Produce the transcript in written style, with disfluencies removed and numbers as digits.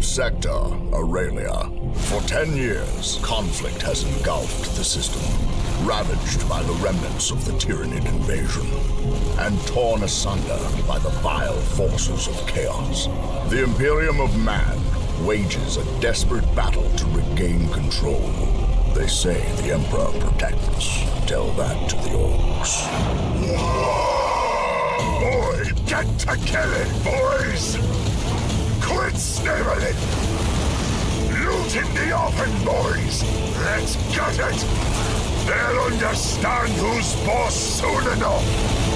Sector Aurelia. For 10 years, conflict has engulfed the system, ravaged by the remnants of the Tyranid invasion, and torn asunder by the vile forces of chaos. The Imperium of Man wages a desperate battle to regain control. They say the Emperor protects. Tell that to the orcs. Boy, get to killing, boys! Quit sniveling! Loot in the open, boys! Let's get it! They'll understand who's boss soon enough!